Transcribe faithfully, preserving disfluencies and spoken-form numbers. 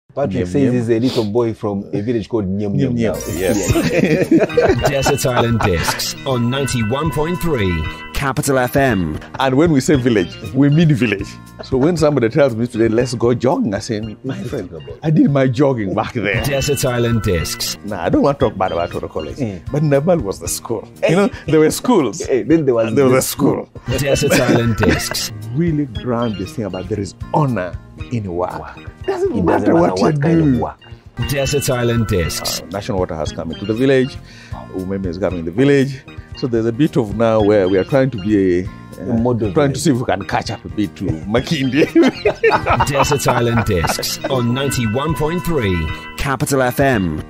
Patrick Nyem, says Nyem. he's a little boy from a village called Nyem Nyem, Nyem. Nyem. Yes. Desert Island Discs on ninety-one point three Capital F M. And when we say village, we mean village. So when somebody tells me today, let's go jogging, I say, my friend, I did my jogging back there. Desert Island Discs. Nah, I don't want to talk bad about Toro College, Mm. but Nebel was the school. You know, there were schools. Hey, then there was And there was a this school. Desert Island Discs. Really ground this thing about there is honor in work. Doesn't It matter doesn't what, matter what you kind do. of work. Desert Island Discs. Uh, National Water has come into the village. Umeme is coming in the village. So there's a bit of now where we are trying to be a, uh, A model trying village. to see if we can catch up a bit to Makindi. Desert Island Discs on ninety-one point three Capital F M.